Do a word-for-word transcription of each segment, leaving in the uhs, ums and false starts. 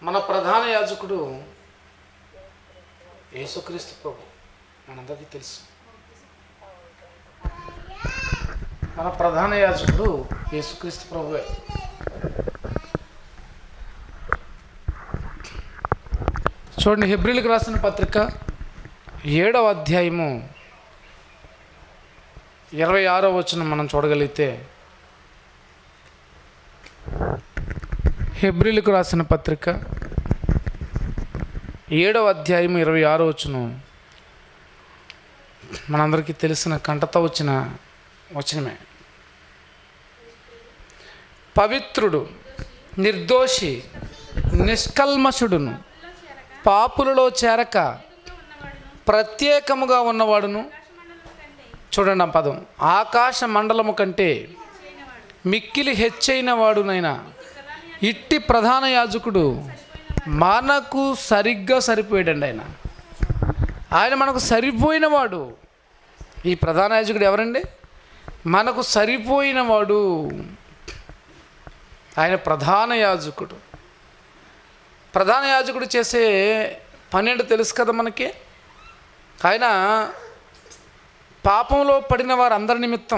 మన ప్రధాన యాజకుడు యేసుక్రీస్తు ప్రభు, మనందరికీ తెలుసు. మన ప్రధాన యాజకుడు యేసుక్రీస్తు ప్రభువే. చూడండి, హెబ్రీలకు రాసిన పత్రిక ఏడవ అధ్యాయము ఇరవై ఆరో వచనం మనం చూడగలిగితే, హెబ్రీలకు రాసిన పత్రిక ఏడవ అధ్యాయము ఇరవై ఆరో వచనం మనందరికీ తెలిసిన కంటతో వచ్చిన వచనమే. పవిత్రుడు, నిర్దోషి, నిష్కల్మషుడును, పాపులలో చేరక ప్రత్యేకముగా ఉన్నవాడును. చూడండి ఆ పదం, ఆకాశ మండలము కంటే మిక్కిలి హెచ్చైన వాడునైనా ఇట్టి ప్రధాన యాజకుడు మనకు సరిగ్గా సరిపోయాడండి. ఆయన ఆయన మనకు సరిపోయినవాడు. ఈ ప్రధాన యాజకుడు ఎవరండి? మనకు సరిపోయినవాడు. ఆయన ప్రధాన యాజకుడు. ప్రధాన యాజకుడు చేసే పన్నెండు తెలుసు కదా మనకి. ఆయన పాపంలో పడిన వారందరి నిమిత్తం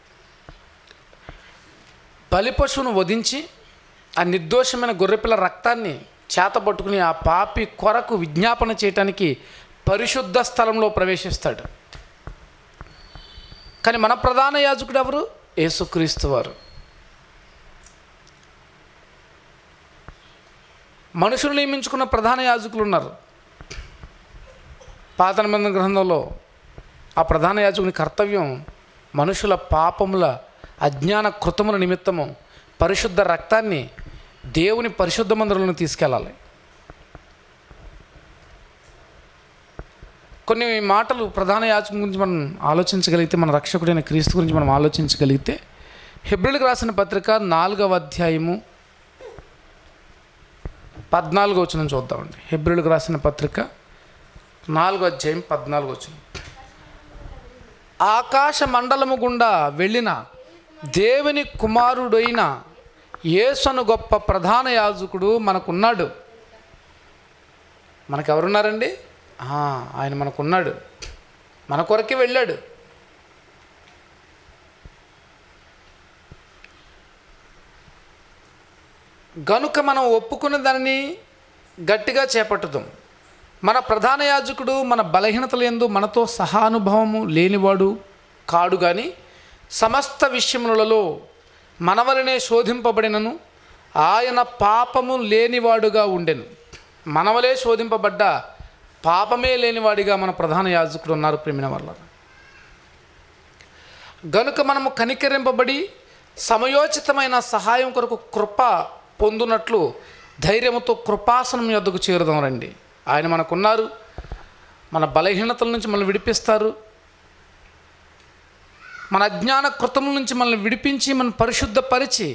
బలిపశువును వధించి ఆ నిర్దోషమైన గొర్రెపిల్ల రక్తాన్ని చేతబట్టుకుని ఆ పాపి కొరకు విజ్ఞాపన చేయటానికి పరిశుద్ధ స్థలంలో ప్రవేశిస్తాడు. కానీ మన ప్రధాన యాజకుడు ఎవరు? యేసుక్రీస్తు వారు. మనుషులు నియమించుకున్న ప్రధాన యాజకులు ఉన్నారు. పాత నిబంధన గ్రంథంలో ఆ ప్రధాన యాజకుని కర్తవ్యం మనుషుల పాపముల అజ్ఞాన కృతముల నిమిత్తము పరిశుద్ధ రక్తాన్ని దేవుని పరిశుద్ధ మందిరంలో తీసుకెళ్ళాలి. కొన్ని మాటలు ప్రధాన యాజకుని గురించి మనం ఆలోచించగలిగితే, మన రక్షకుడైన క్రీస్తు గురించి మనం ఆలోచించగలిగితే, హెబ్రీలకు రాసిన పత్రిక నాలుగవ అధ్యాయము పద్నాలుగో వచనం చూద్దామండి. హెబ్రీలకు రాసిన పత్రిక నాలుగో అధ్యాయం పద్నాలుగో వచనం. ఆకాశ మండలము గుండా వెళ్ళిన దేవుని కుమారుడైన యేసును గొప్ప ప్రధాన యాజకుడు మనకున్నాడు. మనకెవరున్నారండి? ఆయన మనకున్నాడు. మన కొరకే వెళ్ళాడు. గనుక మనం ఒప్పుకున్న దానిని గట్టిగా చేపట్టుదాం. మన ప్రధాన యాజకుడు మన బలహీనతల యందు మనతో సహానుభవము లేనివాడు కాడు, కానీ సమస్త విషయములలో మనవలనే శోధింపబడినను ఆయన పాపము లేనివాడుగా ఉండెను. మనవలే శోధింపబడ్డ పాపమే లేనివాడిగా మన ప్రధాన యాజకుడు ఉన్నారు. ప్రేమిన వల్ల గనుక మనము కనికరింపబడి సమయోచితమైన సహాయం కొరకు కృప పొందునట్లు ధైర్యముతో కృపాసనం యొద్దకు చేరుదాం రండి. ఆయన మనకున్నారు. మన బలహీనతల నుంచి మనల్ని విడిపిస్తారు. మన అజ్ఞాన కృతముల నుంచి మనల్ని విడిపించి మన పరిశుద్ధపరిచి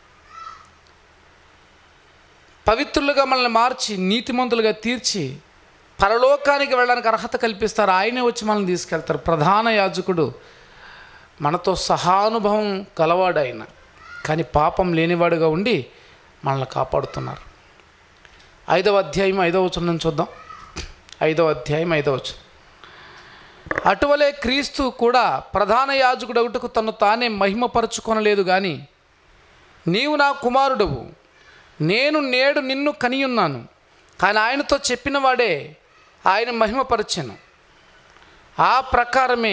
పవిత్రులుగా మనల్ని మార్చి నీతిమంతులుగా తీర్చి పరలోకానికి వెళ్ళడానికి అర్హత కల్పిస్తారు. ఆయనే వచ్చి మనల్ని తీసుకెళ్తారు. ప్రధాన యాజకుడు మనతో సహానుభవం గలవాడు ఆయన, కానీ పాపం లేనివాడుగా ఉండి మనల్ని కాపాడుతున్నారు. ఐదవ అధ్యాయం ఐదవ వచనం చూద్దాం. ఐదవ అధ్యాయం ఐదవ వచనం. అటువలే క్రీస్తు కూడా ప్రధాన యాజకుడు ఒకటకు తను తానే మహిమపరచుకొనలేదు, కానీ నీవు నా కుమారుడవు, నేను నేడు నిన్ను కనియున్నాను. కానీ ఆయనతో చెప్పిన వాడే ఆయన మహిమపరచెను. ఆ ప్రకారమే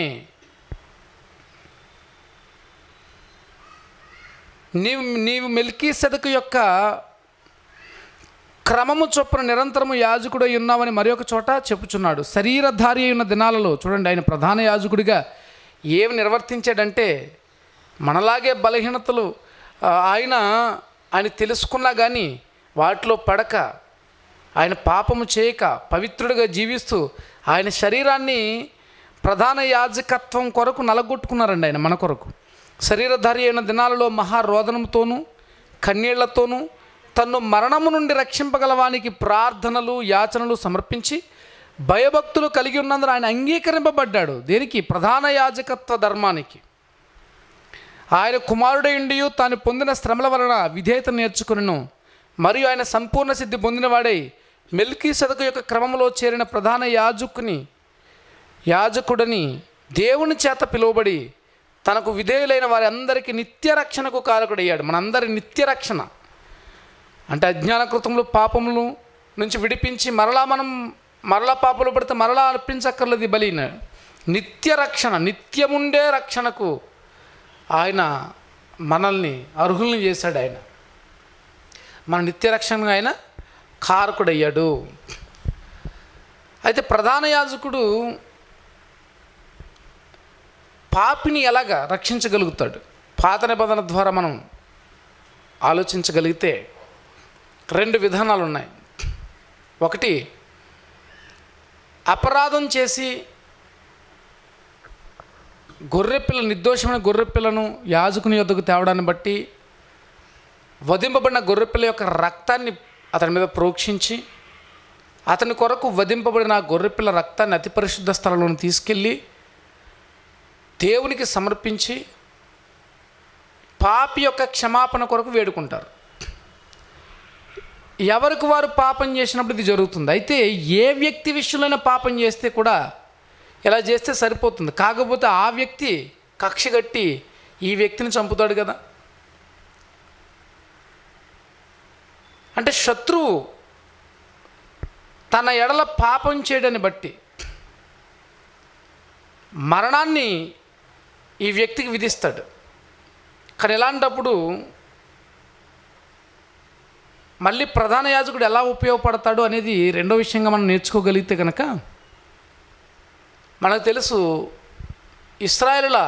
నీవు నీవు మెల్కీసెదకు యొక్క క్రమము చొప్పున నిరంతరము యాజకుడై ఉన్నావని మరి ఒక చోట చెప్పుచున్నాడు. శరీరధారి అయిన దినాలలో చూడండి, ఆయన ప్రధాన యాజకుడిగా ఏమి నిర్వర్తించాడంటే, మనలాగే బలహీనతలు ఆయన ఆయన తెలుసుకున్నా కానీ వాటిలో పడక, ఆయన పాపము చేయక పవిత్రుడిగా జీవిస్తూ ఆయన శరీరాన్ని ప్రధాన యాజకత్వం కొరకు నలగొట్టుకున్నారండి. ఆయన మన కొరకు శరీరధారి అయిన దినాలలో మహారోదనంతోనూ కన్నీళ్లతోనూ తన్ను మరణము నుండి రక్షింపగలవానికి ప్రార్థనలు యాచనలు సమర్పించి భయభక్తులు కలిగి ఉన్నందున ఆయన అంగీకరింపబడ్డాడు. దేనికి? ప్రధాన యాజకత్వ ధర్మానికి. ఆయన కుమారుడై ఉండి తాను పొందిన శ్రమల వలన విధేయత నేర్చుకునను మరియు ఆయన సంపూర్ణ సిద్ధి పొందినవాడై మెల్కీసెదెకు యొక్క క్రమంలో చేరిన ప్రధాన యాజకుని యాజకుడని దేవుని చేత పిలువబడి తనకు విధేయులైన వారి అందరికీ నిత్య రక్షణకు కారకుడయ్యాడు. మనందరి నిత్య రక్షణ అంటే అజ్ఞాన కృతములు పాపములు నుంచి విడిపించి మరలా మనం మరలా పాపలు పడితే మరలా అర్పించక్కర్లేదు బలిన నిత్య రక్షణ, నిత్యముండే రక్షణకు ఆయన మనల్ని అర్హుల్ని చేశాడు. ఆయన మన నిత్య రక్షణగా ఆయన కారకుడయ్యాడు. అయితే ప్రధాన యాజకుడు పాపిని ఎలాగా రక్షించగలుగుతాడు? పాత నిబంధన ద్వారా మనం ఆలోచించగలిగితే రెండు విధానాలు ఉన్నాయి. ఒకటి, అపరాధం చేసి గొర్రెపిల్ల నిర్దోషమైన గొర్రెపిల్లను యాజకుని యొద్దకు తేవడాన్ని బట్టి వధింపబడిన గొర్రెపిల్ల యొక్క రక్తాన్ని అతని మీద ప్రోక్షించి అతని కొరకు వధింపబడిన ఆ గొర్రెపిల్ల రక్తాన్ని అతి పరిశుద్ధ స్థలంలో తీసుకెళ్ళి దేవునికి సమర్పించి పాపి యొక్క క్షమాపణ కొరకు వేడుకుంటారు. ఎవరికి వారు పాపం చేసినప్పుడు ఇది జరుగుతుంది. అయితే ఏ వ్యక్తి విషయంలోనే పాపం చేస్తే కూడా ఇలా చేస్తే సరిపోతుంది. కాకపోతే ఆ వ్యక్తి కక్ష కట్టి ఈ వ్యక్తిని చంపుతాడు కదా. అంటే శత్రువు తన ఎడల పాపం చేయడాన్ని బట్టి మరణాన్ని ఈ వ్యక్తికి విధిస్తాడు. కానీ ఇలాంటప్పుడు మళ్ళీ ప్రధాన యాజకుడు ఎలా ఉపయోగపడతాడు అనేది రెండో విషయంగా మనం నేర్చుకోగలిగితే కనుక మనకు తెలుసు, ఇశ్రాయేలుల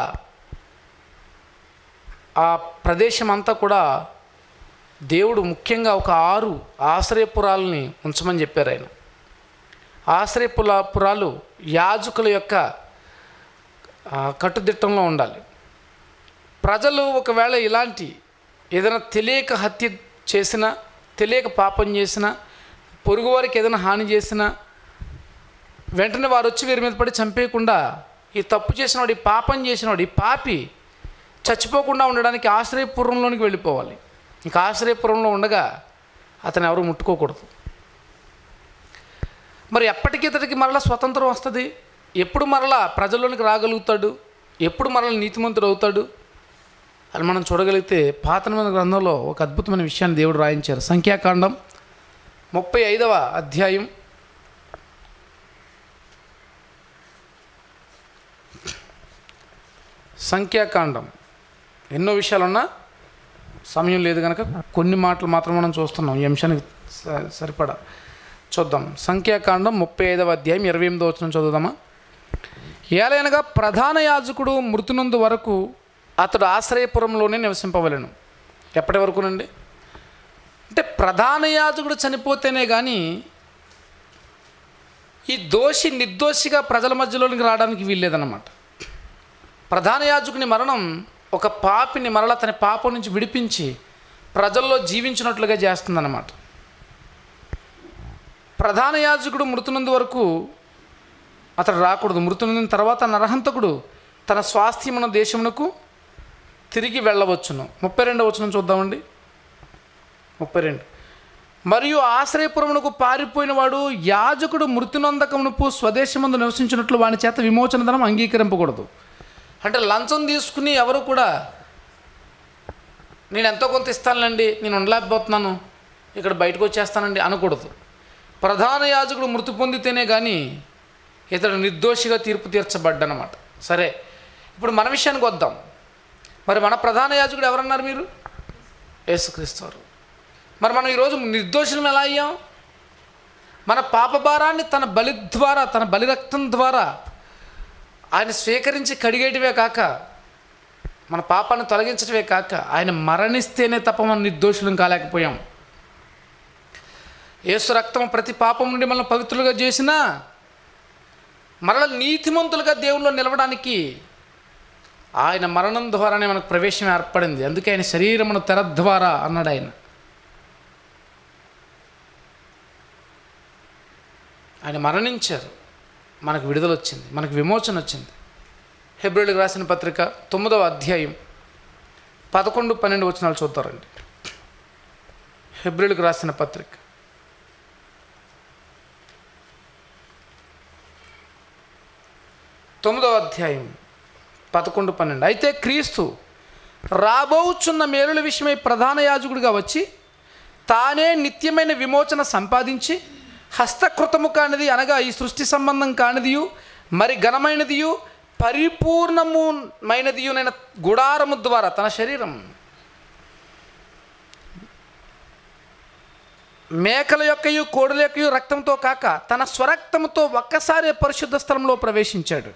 ఆ ప్రదేశం అంతా కూడా దేవుడు ముఖ్యంగా ఒక ఆరు ఆశ్రయపురాలని ఉంచమని చెప్పారు. ఆయన ఆశ్రయపుల పురాలు యాజకుల యొక్క కట్టుదిట్టంలో ఉండాలి. ప్రజలు ఒకవేళ ఇలాంటి ఏదైనా తెలియక హత్య చేసినా, తెలియక పాపం చేసినా, పొరుగువారికి ఏదైనా హాని చేసినా వెంటనే వారు వచ్చి వీరి మీద పడి చంపేయకుండా ఈ తప్పు చేసినవాడు, ఈ పాపం చేసినవాడు, ఈ పాపి చచ్చిపోకుండా ఉండడానికి ఆశ్రయపురంలోనికి వెళ్ళిపోవాలి. ఇంకా ఆశ్రయపురంలో ఉండగా అతను ఎవరు ముట్టుకోకూడదు. మరి ఎప్పటికితడికి మరలా స్వతంత్రం వస్తుంది? ఎప్పుడు మరలా ప్రజల్లోనికి రాగలుగుతాడు? ఎప్పుడు మరలా నీతిమంతుడు అవుతాడు అని మనం చూడగలిగితే పాత నిబంధన గ్రంథంలో ఒక అద్భుతమైన విషయాన్ని దేవుడు రాయించారు. సంఖ్యాకాండం ముప్పై ఐదవ అధ్యాయం సంఖ్యాకాండం ఎన్నో విషయాలున్నా సమయం లేదు కనుక కొన్ని మాటలు మాత్రం మనం చూస్తున్నాం. ఈ అంశానికి సరిపడా చూద్దాం. సంఖ్యాకాండం ముప్పై ఐదవ అధ్యాయం ఇరవై ఎనిమిదో వచనం చదువుదామా. ఏలైనగా ప్రధాన యాజకుడు మృతునందు వరకు అతడు ఆశ్రయపురంలోనే నివసింపవలెను. ఎప్పటి వరకునండి? అంటే ప్రధాన యాజకుడు చనిపోతేనే కానీ ఈ దోషి నిర్దోషిగా ప్రజల మధ్యలోనికి రావడానికి వీల్లేదన్నమాట. ప్రధాన యాజకుని మరణం ఒక పాపిని మరలా తన పాపం నుంచి విడిపించి ప్రజల్లో జీవించినట్లుగా చేస్తుందన్నమాట. ప్రధాన యాజకుడు మృతునందు వరకు అతడు రాకూడదు. మృతునందిన తర్వాత నరహంతకుడు తన స్వాస్థ్యమున దేశమునకు తిరిగి వెళ్ళవచ్చును. ముప్పై రెండవ వచనం చూద్దామండి. ముప్పై రెండు మరియు ఆశ్రయపురమునకు పారిపోయిన వాడు యాజకుడు మృతునందకమునపు స్వదేశమందు నివసించినట్లు వాని చేత విమోచన ధనం అంగీకరింపకూడదు. అంటే లంచం తీసుకుని ఎవరు కూడా నేను ఎంతో కొంత ఇస్తానులేండి, నేను ఉండలేకపోతున్నాను, ఇక్కడ బయటకు వచ్చేస్తానండి అనకూడదు. ప్రధాన యాజకుడు మృతి పొందితేనే కానీ ఇతడు నిర్దోషిగా తీర్పు తీర్చబడ్డనమాట. సరే, ఇప్పుడు మన విషయానికి వద్దాం. మరి మన ప్రధాన యాజకుడు ఎవరన్నారు మీరు? యేసుక్రీస్తు వారు. మరి మనం ఈరోజు నిర్దోషులం ఎలా అయ్యాం? మన పాపభారాన్ని తన బలి ద్వారా, తన బలిరక్తం ద్వారా ఆయన స్వీకరించి కడిగేటివే కాక, మన పాపాన్ని తొలగించటమే కాక ఆయన మరణిస్తేనే తప్ప మనం నిర్దోషులం కాలేకపోయాం. యేసు రక్తం ప్రతి పాపం నుండి మనం పవిత్రులుగా చేసినా మరల నీతిమంతులుగా దేవుల్లో నిలవడానికి ఆయన మరణం ద్వారానే మనకు ప్రవేశం ఏర్పడింది. అందుకే ఆయన శరీరమును తెర ద్వారా అన్నాడు. ఆయన ఆయన మరణించారు, మనకు విడుదల వచ్చింది, మనకు విమోచన వచ్చింది. హెబ్రీయులకు రాసిన పత్రిక తొమ్మిదవ అధ్యాయం పదకొండు పన్నెండు వచనాలు చూద్దారండి. హెబ్రీయులకు రాసిన పత్రిక తొమ్మిదవ అధ్యాయం పదకొండు పన్నెండు. అయితే క్రీస్తు రాబోచున్న మేలుల విషయమై ప్రధాన యాజకుడిగా వచ్చి తానే నిత్యమైన విమోచన సంపాదించి హస్తకృతము కానిది అనగా ఈ సృష్టి సంబంధం కానిదియు మరి ఘనమైనదియు పరిపూర్ణముమైనదియునైన గుడారము ద్వారా తన శరీరం మేకల యొక్కయు కోడుల యొక్కయు రక్తంతో కాక తన స్వరక్తముతో ఒక్కసారి పరిశుద్ధ స్థలంలో ప్రవేశించాడు.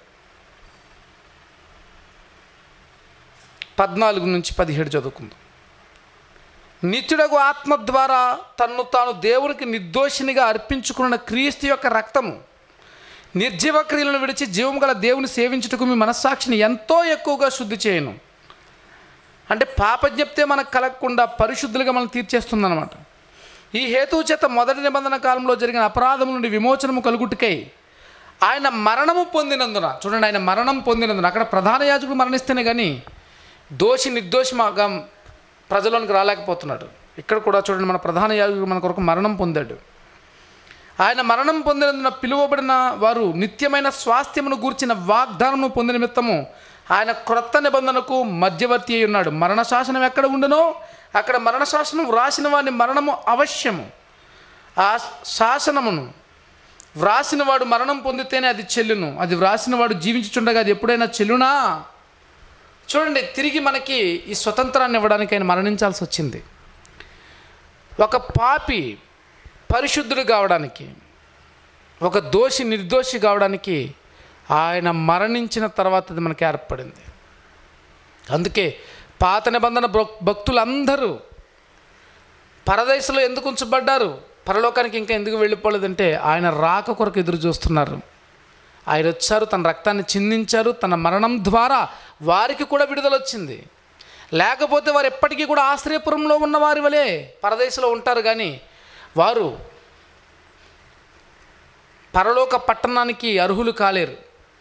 పద్నాలుగు నుంచి పదిహేడు చదువుకుందాం. నిత్యుడగు ఆత్మ ద్వారా తన్ను తాను దేవునికి నిర్దోషినిగా అర్పించుకున్న క్రీస్తు యొక్క రక్తము నిర్జీవ క్రియలను విడిచి జీవము గల దేవుని సేవించుటకు మీ మనస్సాక్షిని ఎంతో ఎక్కువగా శుద్ధి చేయను. అంటే పాపజ్ఞప్తే మనకు కలగకుండా పరిశుద్ధులుగా మనం తీర్చేస్తుందన్నమాట. ఈ హేతువు చేత మొదటి నిబంధన కాలంలో జరిగిన అపరాధం నుండి విమోచనము కలుగుటకై ఆయన మరణము పొందినందున, చూడండి, ఆయన మరణం పొందినందున, అక్కడ ప్రధాన యాజకుడు మరణిస్తేనే కానీ దోషి నిర్దోషిగా ప్రజలోనికి రాలేకపోతున్నాడు. ఇక్కడ కూడా చూడండి, మన ప్రధాన యాజకుడు మన కొరకు మరణం పొందాడు. ఆయన మరణం పొందినందున పిలువబడిన వారు నిత్యమైన స్వాస్థ్యమును గూర్చిన వాగ్దానము పొందిన నిమిత్తము ఆయన క్రొత్త నిబంధనకు మధ్యవర్తి అయి ఉన్నాడు. మరణ శాసనం ఎక్కడ ఉండునో అక్కడ మరణ శాసనం వ్రాసిన వాడిని మరణము అవశ్యము. ఆ శాసనమును వ్రాసిన వాడు మరణం పొందితేనే అది చెల్లును. అది వ్రాసిన వాడు జీవించుచుండగా అది ఎప్పుడైనా చెల్లునా? చూడండి, తిరిగి మనకి ఈ స్వతంత్రాన్ని ఇవ్వడానికి ఆయన మరణించాల్సి వచ్చింది. ఒక పాపి పరిశుద్ధుడు కావడానికి, ఒక దోషి నిర్దోషి కావడానికి ఆయన మరణించిన తర్వాత అది మనకి ఏర్పడింది. అందుకే పాత నిబంధన భక్తులందరూ పరదేశంలో ఎందుకు ఉంచబడ్డారు, పరలోకానికి ఇంకా ఎందుకు వెళ్ళిపోలేదంటే ఆయన రాక కొరకు ఎదురు చూస్తున్నారు. ఆయన వచ్చారు, తన రక్తాన్ని చిందించారు, తన మరణం ద్వారా వారికి కూడా విడుదల వచ్చింది. లేకపోతే వారు ఎప్పటికీ కూడా ఆశ్రయపురంలో ఉన్న వారి వలె పరదేశంలో ఉంటారు, కానీ వారు పరలోక పట్టణానికి అర్హులు కాలేరు.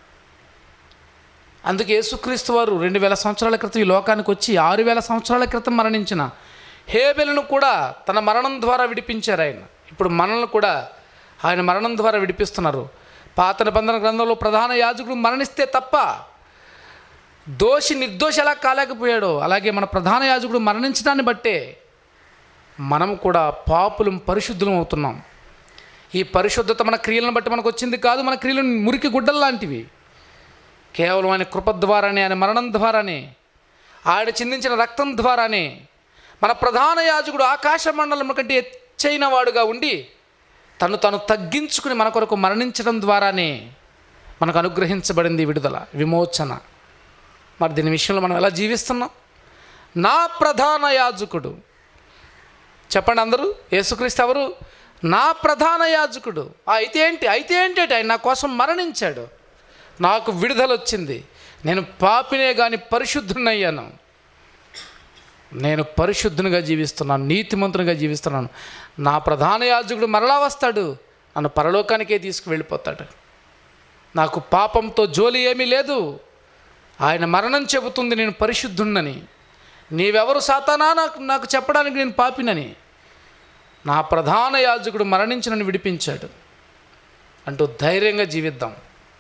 అందుకే యేసుక్రీస్తు వారు రెండు వేల సంవత్సరాల క్రితం ఈ లోకానికి వచ్చి ఆరు వేల సంవత్సరాల క్రితం మరణించిన హేబెలును కూడా తన మరణం ద్వారా విడిపించారు. ఆయన ఇప్పుడు మనల్ని కూడా ఆయన మరణం ద్వారా విడిపిస్తున్నారు. పాత నిబంధన గ్రంథంలో ప్రధాన యాజకుడు మరణిస్తే తప్ప దోషి నిర్దోషి ఎలా కాలేకపోయాడో, అలాగే మన ప్రధాన యాజకుడు మరణించడాన్ని బట్టే మనం కూడా పాపులం పరిశుద్ధులం అవుతున్నాం. ఈ పరిశుద్ధత మన క్రియలను బట్టి మనకు వచ్చింది కాదు. మన క్రియలు మురికి గుడ్డలు లాంటివి. కేవలం ఆయన కృప ద్వారానే, ఆయన మరణం ద్వారానే, ఆయన చిందించిన రక్తం ద్వారానే మన ప్రధాన యాజకుడు ఆకాశ మండలం కంటే ఎచ్చైన వాడుగా ఉండి తను తను తగ్గించుకుని మన కొరకు మరణించడం ద్వారానే మనకు అనుగ్రహించబడింది విడుదల, విమోచన. మరి దీని విషయంలో మనం ఎలా జీవిస్తున్నాం? నా ప్రధాన యాజకుడు, చెప్పండి అందరూ, యేసుక్రీస్తు ఎవరు? నా ప్రధాన యాజకుడు. అయితే ఏంటి అయితే ఏంటి ఆయన నా కోసం మరణించాడు, నాకు విడుదల వచ్చింది, నేను పాపినే కానీ పరిశుద్ధునయ్యాను, నేను పరిశుద్ధునిగా జీవిస్తున్నాను, నీతిమంతునిగా జీవిస్తున్నాను. నా ప్రధాన యాజకుడు మరలా వస్తాడు, నన్ను పరలోకానికే తీసుకువెళ్ళిపోతాడు. నాకు పాపంతో జోలి ఏమీ లేదు. ఆయన మరణం చెబుతుంది నేను పరిశుద్ధున్నని. నీవెవరు సాతానా నాకు నాకు చెప్పడానికి నేను పాపినని. నా ప్రధాన యాజకుడు మరణించి నన్ను విడిపించాడు అంటూ ధైర్యంగా జీవిద్దాం.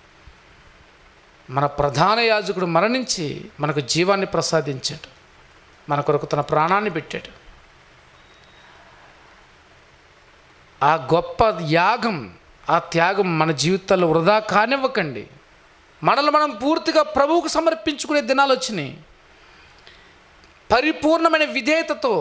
మన ప్రధాన యాజకుడు మరణించి మనకు జీవాన్ని ప్రసాదించాడు, మన కొరకు తన ప్రాణాన్ని పెట్టాడు. ఆ గొప్ప యాగం, ఆ త్యాగం మన జీవితాల్లో వృధా కానివ్వకండి. మనల్ని మనం పూర్తిగా ప్రభువుకు సమర్పించుకునే దినాలు వచ్చినాయి. పరిపూర్ణమైన విధేయతతో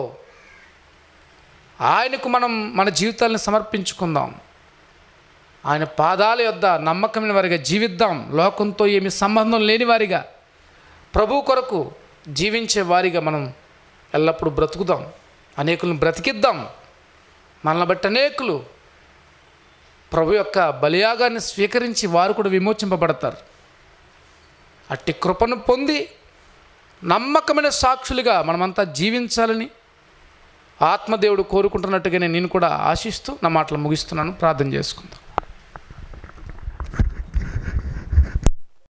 ఆయనకు మనం మన జీవితాలను సమర్పించుకుందాం. ఆయన పాదాల యొద్ద నమ్మకమైన వారిగా జీవిద్దాం. లోకంతో ఏమి సంబంధం లేని వారిగా, ప్రభు కొరకు జీవించే వారిగా మనం ఎల్లప్పుడూ బ్రతుకుదాం. అనేకులను బ్రతికిద్దాం. మనల్ని బట్టి అనేకులు ప్రభు యొక్క బలియాగాన్ని స్వీకరించి వారు కూడా విమోచింపబడతారు. అట్టి కృపను పొంది నమ్మకమైన సాక్షులుగా మనమంతా జీవించాలని ఆత్మదేవుడు కోరుకుంటున్నట్టుగానే నేను కూడా ఆశిస్తూ నా మాటలు ముగిస్తున్నాను. ప్రార్థన చేసుకుందాం.